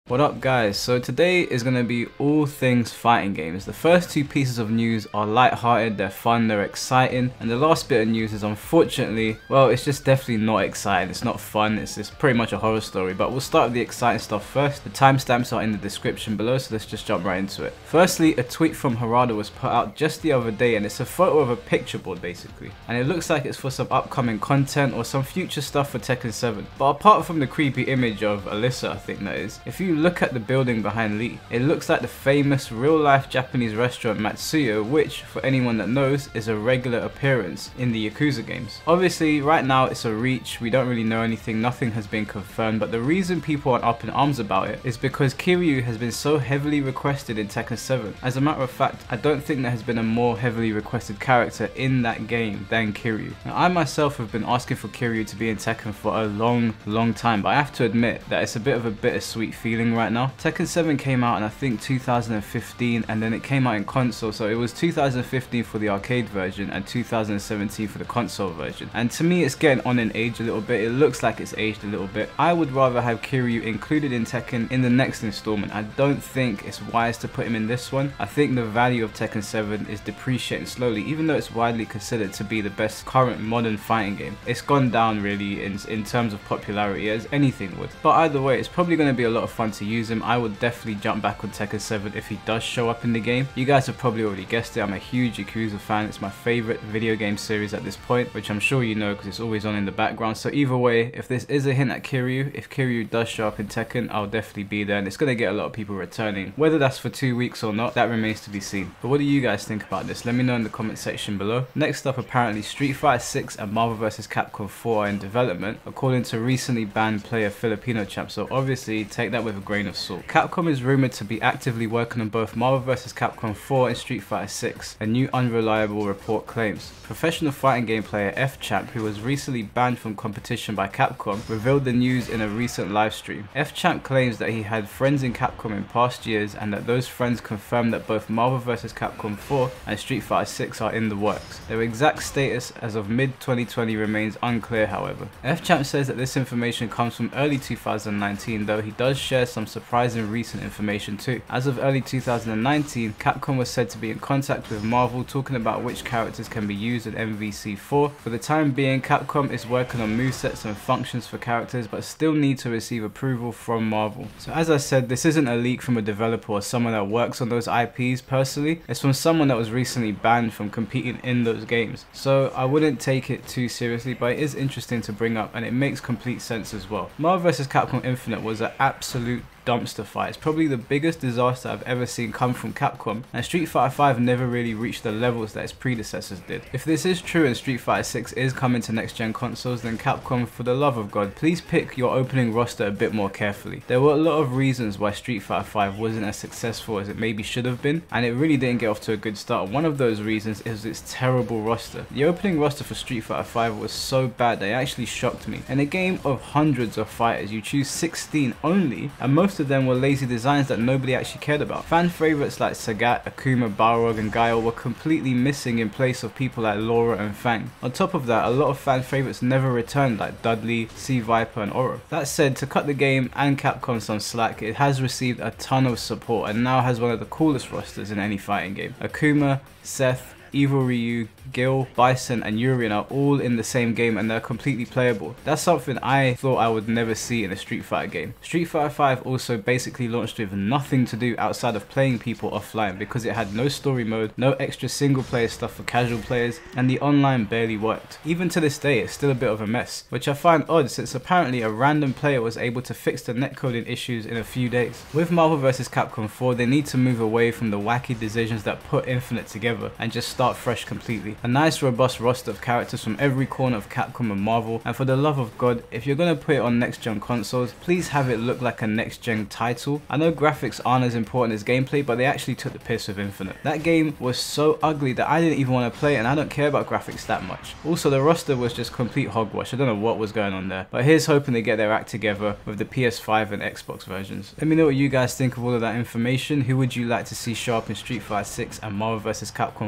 What up guys, so today is going to be all things fighting games. The first two pieces of news are light-hearted, they're fun, they're exciting, and the last bit of news is unfortunately, well, it's just definitely not exciting, it's not fun, it's just pretty much a horror story. But we'll start with the exciting stuff first. The timestamps are in the description below, so let's just jump right into it. Firstly, a tweet from Harada was put out just the other day, and it's a photo of a picture board basically, and it looks like it's for some upcoming content or some future stuff for Tekken 7. But apart from the creepy image of Alyssa, I think that is, if you look at the building behind Lee, it looks like the famous real-life Japanese restaurant Matsuya, which, for anyone that knows, is a regular appearance in the Yakuza games. Obviously, right now it's a reach, we don't really know anything, nothing has been confirmed, but the reason people are up in arms about it is because Kiryu has been so heavily requested in Tekken 7. As a matter of fact, I don't think there has been a more heavily requested character in that game than Kiryu. Now, I myself have been asking for Kiryu to be in Tekken for a long time, but I have to admit that it's a bit of a bittersweet feeling right now. Tekken 7 came out in I think 2015, and then it came out in console, so it was 2015 for the arcade version and 2017 for the console version. And to me it's getting on in age a little bit, it looks like it's aged a little bit. I would rather have Kiryu included in Tekken in the next installment. I don't think it's wise to put him in this one. I think the value of Tekken 7 is depreciating slowly, even though it's widely considered to be the best current modern fighting game. It's gone down really in terms of popularity, as anything would. But either way, it's probably going to be a lot of fun to use him. I would definitely jump back on Tekken 7 if he does show up in the game. You guys have probably already guessed it, I'm a huge Yakuza fan. It's my favorite video game series at this point, which I'm sure you know because it's always on in the background. So either way, if this is a hint at Kiryu, if Kiryu does show up in Tekken, I'll definitely be there, and it's going to get a lot of people returning. Whether that's for 2 weeks or not, that remains to be seen. But what do you guys think about this? Let me know in the comment section below. Next up, apparently Street Fighter 6 and Marvel vs. Capcom 4 are in development, according to recently banned player Filipino Champ, so obviously take that with a grain of salt. Capcom is rumored to be actively working on both Marvel vs. Capcom 4 and Street Fighter 6, a new unreliable report claims. Professional fighting game player F-Champ, who was recently banned from competition by Capcom, revealed the news in a recent live stream. F-Champ claims that he had friends in Capcom in past years, and that those friends confirmed that both Marvel vs. Capcom 4 and Street Fighter 6 are in the works. Their exact status as of mid-2020 remains unclear, however. F-Champ says that this information comes from early 2019, though he does share some surprising recent information too. As of early 2019, Capcom was said to be in contact with Marvel, talking about which characters can be used in MVC4. For the time being, Capcom is working on movesets and functions for characters, but still need to receive approval from Marvel. So as I said, this isn't a leak from a developer or someone that works on those IPs personally, it's from someone that was recently banned from competing in those games. So I wouldn't take it too seriously, but it is interesting to bring up, and it makes complete sense as well. Marvel vs. Capcom Infinite was an absolute dumpster fire. It's probably the biggest disaster I've ever seen come from Capcom, and Street Fighter 5 never really reached the levels that its predecessors did. If this is true and Street Fighter 6 is coming to next gen consoles, then Capcom, for the love of God, please pick your opening roster a bit more carefully. There were a lot of reasons why Street Fighter 5 wasn't as successful as it maybe should have been, and it really didn't get off to a good start. One of those reasons is its terrible roster. The opening roster for Street Fighter 5 was so bad that it actually shocked me. In a game of hundreds of fighters, you choose 16 only, and most of them were lazy designs that nobody actually cared about. Fan favorites like Sagat, Akuma, Balrog and Guile were completely missing in place of people like Laura and Fang. On top of that, a lot of fan favorites never returned, like Dudley, Sea Viper and Oro. That said, to cut the game and Capcom some slack, it has received a ton of support and now has one of the coolest rosters in any fighting game. Akuma, Seth, Evil Ryu, Gil, Bison and Urien are all in the same game, and they're completely playable. That's something I thought I would never see in a Street Fighter game. Street Fighter 5 also basically launched with nothing to do outside of playing people offline, because it had no story mode, no extra single player stuff for casual players, and the online barely worked. Even to this day, it's still a bit of a mess, which I find odd since apparently a random player was able to fix the netcoding issues in a few days. With Marvel vs. Capcom 4, they need to move away from the wacky decisions that put Infinite together and just start fresh completely. A nice robust roster of characters from every corner of Capcom and Marvel, and for the love of God, if you're going to put it on next gen consoles, please have it look like a next gen title. I know graphics aren't as important as gameplay, but they actually took the piss with Infinite. That game was so ugly that I didn't even want to play it, and I don't care about graphics that much. Also, the roster was just complete hogwash. I don't know what was going on there, but here's hoping they get their act together with the PS5 and Xbox versions. Let me know what you guys think of all of that information. Who would you like to see show up in Street Fighter 6 and Marvel vs. Capcom 4?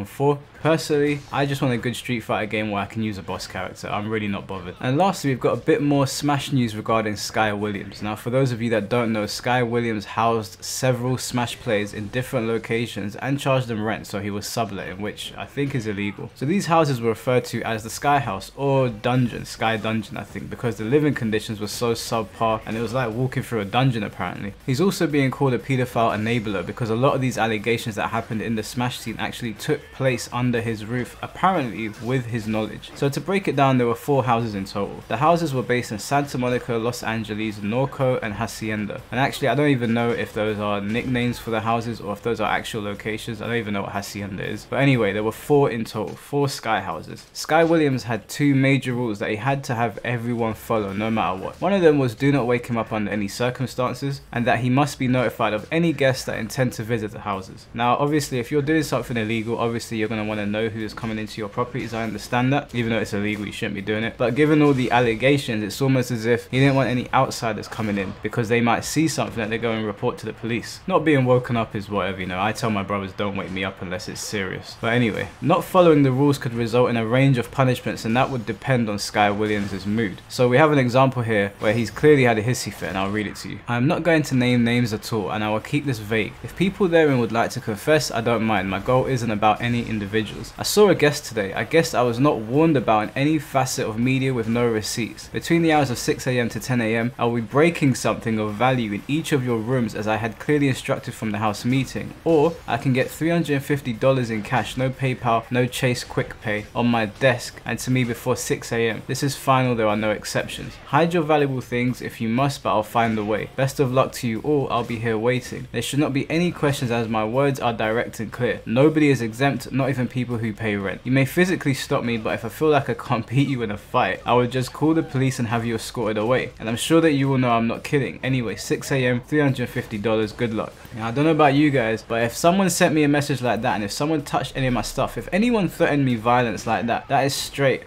Personally, I just want a good Street Fighter game where I can use a boss character. I'm really not bothered. And lastly, we've got a bit more Smash news regarding Sky Williams. Now, for those of you that don't know, Sky Williams housed several Smash players in different locations and charged them rent, so he was subletting, which I think is illegal. So these houses were referred to as the Sky House or Dungeon, Sky Dungeon I think, because the living conditions were so subpar and it was like walking through a dungeon apparently. He's also being called a paedophile enabler because a lot of these allegations that happened in the Smash scene actually took place under his roof, apparently with his knowledge. So to break it down, there were 4 houses in total. The houses were based in Santa Monica, Los Angeles, Norco and Hacienda. And actually I don't even know if those are nicknames for the houses or if those are actual locations. I don't even know what Hacienda is. But anyway, there were 4 in total, 4 Sky houses. Sky Williams had 2 major rules that he had to have everyone follow no matter what. One of them was do not wake him up under any circumstances, and that he must be notified of any guests that intend to visit the houses. Now obviously if you're doing something illegal, obviously you're going to want to know who is coming into your properties. I understand that, even though it's illegal you shouldn't be doing it, but given all the allegations, it's almost as if he didn't want any outsiders coming in because they might see something that they go and report to the police. Not being woken up is whatever, you know. I tell my brothers don't wake me up unless it's serious. But anyway, not following the rules could result in a range of punishments, and that would depend on Sky Williams' mood. So we have an example here where he's clearly had a hissy fit, and I'll read it to you. I'm not going to name names at all, and I will keep this vague. If people therein would like to confess, I don't mind. My goal isn't about any individuals. I saw a guest today. I guess I was not warned about in any facet of media with no receipts. Between the hours of 6 AM to 10 AM, I will be breaking something of value in each of your rooms as I had clearly instructed from the house meeting. Or I can get $350 in cash, no PayPal, no Chase Quick Pay, on my desk and to me before 6 AM. This is final, there are no exceptions. Hide your valuable things if you must, but I'll find a way. Best of luck to you all, I'll be here waiting. There should not be any questions as my words are direct and clear. Nobody is exempt, not even people who pay rent. You may physically stop me, but if I feel like I can't beat you in a fight, I would just call the police and have you escorted away. And I'm sure that you will know I'm not kidding. Anyway, 6 AM, $350, good luck. Now, I don't know about you guys, but if someone sent me a message like that and if someone touched any of my stuff, if anyone threatened me violence like that, that is straight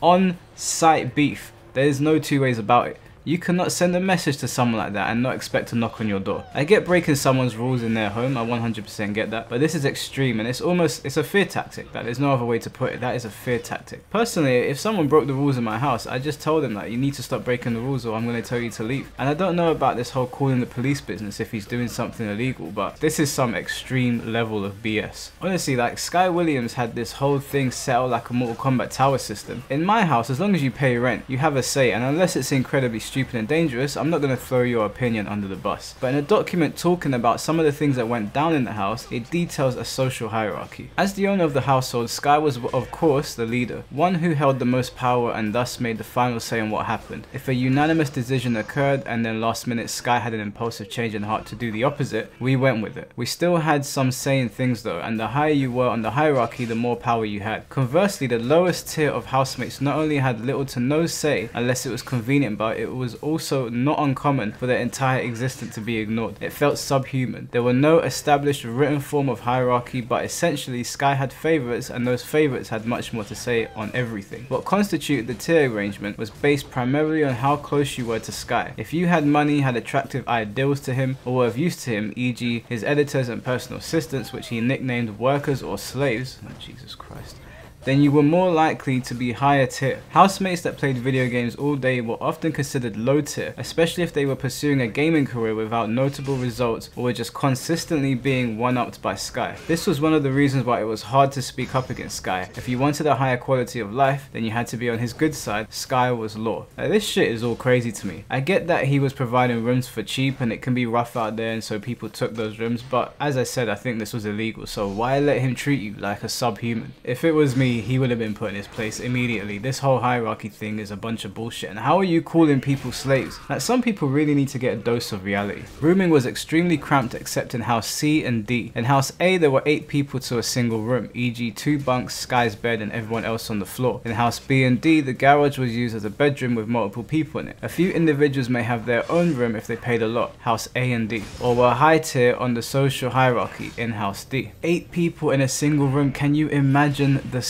on-site beef. There is no 2 ways about it. You cannot send a message to someone like that and not expect to knock on your door. I get breaking someone's rules in their home, I 100% get that, but this is extreme and it's a fear tactic. That there's no other way to put it. That is a fear tactic. Personally, if someone broke the rules in my house, I just told them that you need to stop breaking the rules or I'm going to tell you to leave. And I don't know about this whole calling the police business if he's doing something illegal, but this is some extreme level of BS. Honestly, like Sky Williams had this whole thing set out like a Mortal Kombat tower system. In my house, as long as you pay rent, you have a say, and unless it's incredibly stupid and dangerous, I'm not going to throw your opinion under the bus. But in a document talking about some of the things that went down in the house, it details a social hierarchy. As the owner of the household, Sky was of course the leader, one who held the most power and thus made the final say on what happened. If a unanimous decision occurred and then last minute Sky had an impulsive change in heart to do the opposite, we went with it. We still had some say in things though, and the higher you were on the hierarchy, the more power you had. Conversely, the lowest tier of housemates not only had little to no say unless it was convenient, but it was also not uncommon for their entire existence to be ignored. It felt subhuman. There were no established written form of hierarchy, but essentially Sky had favorites and those favorites had much more to say on everything. What constituted the tier arrangement was based primarily on how close you were to Sky. If you had money, had attractive ideals to him, or were of use to him, e.g. his editors and personal assistants, which he nicknamed workers or slaves, oh, Jesus Christ, then you were more likely to be higher tier. Housemates that played video games all day were often considered low tier, especially if they were pursuing a gaming career without notable results or were just consistently being one-upped by Sky. This was one of the reasons why it was hard to speak up against Sky. If you wanted a higher quality of life, then you had to be on his good side. Sky was law. Now, this shit is all crazy to me. I get that he was providing rooms for cheap and it can be rough out there and so people took those rooms, but as I said, I think this was illegal, so why let him treat you like a subhuman? If it was me, he would have been put in his place immediately. This whole hierarchy thing is a bunch of bullshit, and how are you calling people slaves? Like, some people really need to get a dose of reality. Rooming was extremely cramped except in house C and D. In house A there were 8 people to a single room, e.g. 2 bunks, Sky's bed and everyone else on the floor. In house B and D the garage was used as a bedroom with multiple people in it. A few individuals may have their own room if they paid a lot, house A and D, or were high tier on the social hierarchy in house D. 8 people in a single room, can you imagine the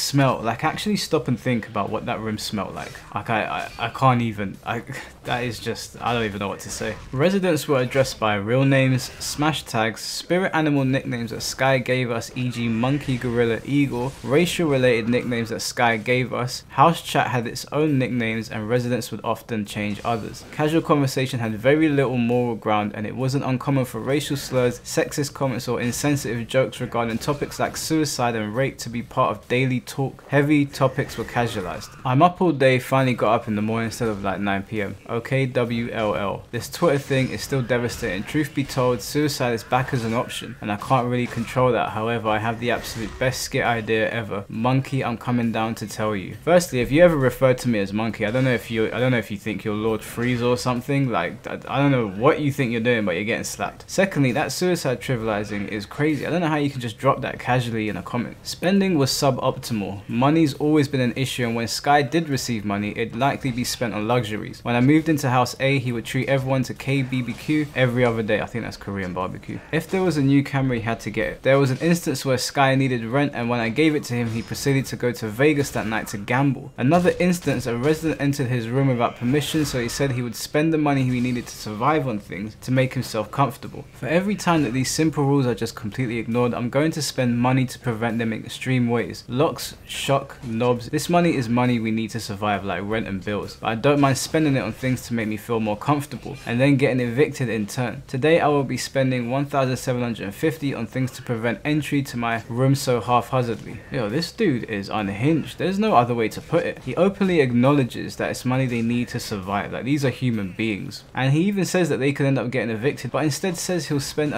smell? Like, actually stop and think about what that room smelled like. Like, I can't even. That is just, I don't even know what to say. Residents were addressed by real names, smash tags, spirit animal nicknames that Sky gave us, e.g. monkey, gorilla, eagle, racial related nicknames that Sky gave us. House chat had its own nicknames and residents would often change others. Casual conversation had very little moral ground and it wasn't uncommon for racial slurs, sexist comments or insensitive jokes regarding topics like suicide and rape to be part of daily talk. Heavy topics were casualized. I'm up all day, finally got up in the morning instead of like 9 PM. Okay, WLL. This Twitter thing is still devastating. Truth be told, suicide is back as an option and I can't really control that. However, I have the absolute best skit idea ever. Monkey, I'm coming down to tell you. Firstly, if you ever refer to me as Monkey, I don't know if you think you're Lord Freeze or something. Like, I don't know what you think you're doing, but you're getting slapped. Secondly, that suicide trivializing is crazy. I don't know how you can just drop that casually in a comment. Spending was suboptimal. Money's always been an issue, and when Sky did receive money, it'd likely be spent on luxuries. When I moved into house A, he would treat everyone to KBBQ every other day. I think that's Korean barbecue. If there was a new camera, he had to get it. There was an instance where Sky needed rent, and when I gave it to him, he proceeded to go to Vegas that night to gamble. Another instance, a resident entered his room without permission, so he said he would spend the money he needed to survive on things to make himself comfortable. For every time that these simple rules are just completely ignored, I'm going to spend money to prevent them in extreme ways. Locks, shock, knobs. This money is money we need to survive, like rent and bills. But I don't mind spending it on things to make me feel more comfortable and then getting evicted in turn. Today I will be spending $1,750 on things to prevent entry to my room so haphazardly. Yo, this dude is unhinged. There's no other way to put it. He openly acknowledges that it's money they need to survive. Like, these are human beings. And he even says that they could end up getting evicted, but instead says he'll spend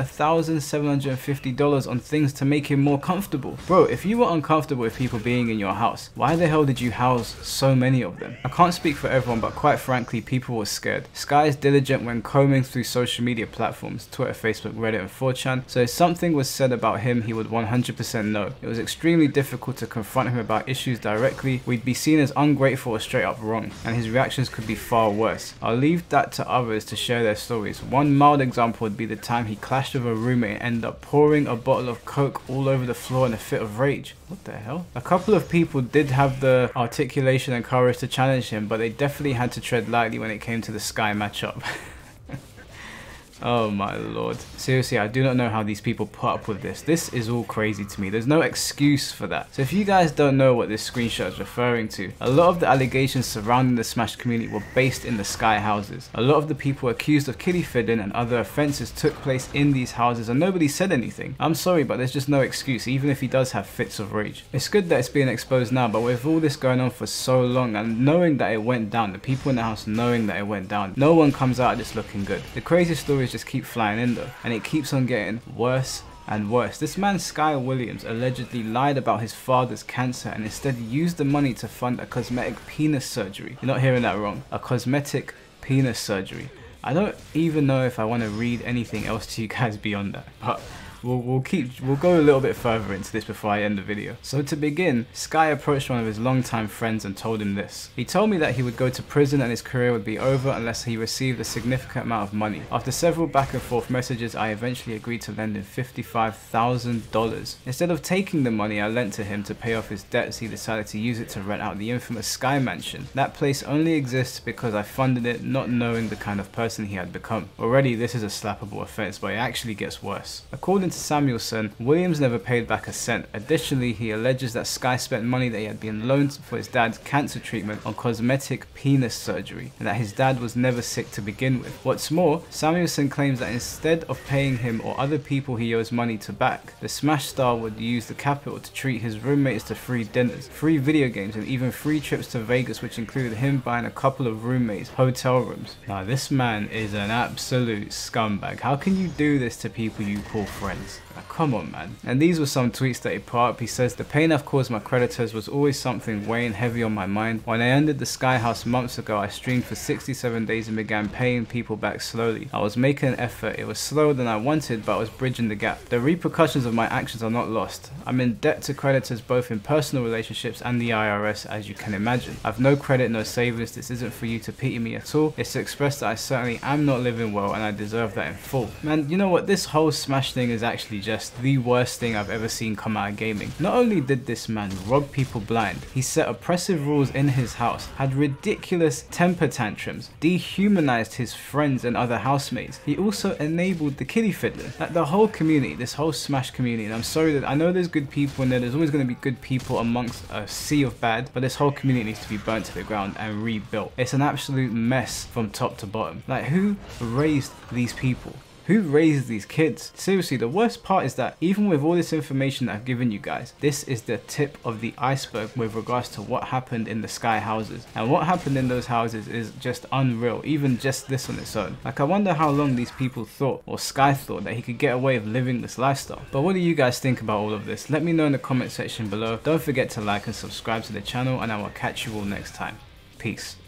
$1,750 on things to make him more comfortable. Bro, if you were uncomfortable with people being in your house, why the hell did you house so many of them? I can't speak for everyone, but quite frankly, people were scared. Sky is diligent when combing through social media platforms, Twitter, Facebook, Reddit, and 4chan, so if something was said about him, he would 100% know. It was extremely difficult to confront him about issues directly. We'd be seen as ungrateful or straight up wrong, and his reactions could be far worse. I'll leave that to others to share their stories. One mild example would be the time he clashed with a roommate and ended up pouring a bottle of Coke all over the floor in a fit of rage. What the hell? A couple of people did have the articulation and courage to challenge him, but they definitely had to tread lightly when it came to the Sky matchup. Oh my lord. Seriously, I do not know how these people put up with this. This is all crazy to me. There's no excuse for that. So if you guys don't know what this screenshot is referring to, a lot of the allegations surrounding the Smash community were based in the Sky houses. A lot of the people accused of kiddie fiddling and other offences took place in these houses and nobody said anything. I'm sorry, but there's just no excuse, even if he does have fits of rage. It's good that it's being exposed now, but with all this going on for so long and knowing that it went down, the people in the house knowing that it went down, no one comes out of this looking good. The crazy stories just keep flying in though, and it keeps on getting worse and worse. This man Sky Williams allegedly lied about his father's cancer and instead used the money to fund a cosmetic penis surgery. You're not hearing that wrong. A cosmetic penis surgery. I don't even know if I want to read anything else to you guys beyond that, but we'll go a little bit further into this before I end the video. So to begin, Sky approached one of his longtime friends and told him this. He told me that he would go to prison and his career would be over unless he received a significant amount of money. After several back and forth messages, I eventually agreed to lend him $55,000. Instead of taking the money I lent to him to pay off his debts, he decided to use it to rent out the infamous Sky Mansion. That place only exists because I funded it, not knowing the kind of person he had become. Already this is a slappable offense, but it actually gets worse. According to Samuelson, Williams never paid back a cent. Additionally, he alleges that Sky spent money that he had been loaned for his dad's cancer treatment on cosmetic penis surgery, and that his dad was never sick to begin with. What's more, Samuelson claims that instead of paying him or other people he owes money to back, the Smash star would use the capital to treat his roommates to free dinners, free video games, and even free trips to Vegas, which included him buying a couple of roommates hotel rooms. Now, this man is an absolute scumbag. How can you do this to people you call friends? Come on, man. And these were some tweets that he put up. He says, "The pain I've caused my creditors was always something weighing heavy on my mind. When I ended the Sky House months ago, I streamed for 67 days and began paying people back slowly. I was making an effort. It was slower than I wanted, but I was bridging the gap. The repercussions of my actions are not lost. I'm in debt to creditors both in personal relationships and the IRS, as you can imagine. I've no credit, no savings. This isn't for you to pity me at all. It's to express that I certainly am not living well and I deserve that in full." Man, you know what? This whole Smash thing is actually just the worst thing I've ever seen come out of gaming. Not only did this man rob people blind, he set oppressive rules in his house, had ridiculous temper tantrums, dehumanized his friends and other housemates. He also enabled the kiddie fiddler. Like the whole community, this whole Smash community, and I'm sorry that I know there's good people in there's always going to be good people amongst a sea of bad, but this whole community needs to be burnt to the ground and rebuilt. It's an absolute mess from top to bottom. Like, who raised these people? Who raised these kids? Seriously, the worst part is that even with all this information that I've given you guys, this is the tip of the iceberg with regards to what happened in the Sky houses. And what happened in those houses is just unreal, even just this on its own. Like, I wonder how long these people thought, or Sky thought, that he could get away with living this lifestyle. But what do you guys think about all of this? Let me know in the comment section below. Don't forget to like and subscribe to the channel, and I will catch you all next time. Peace.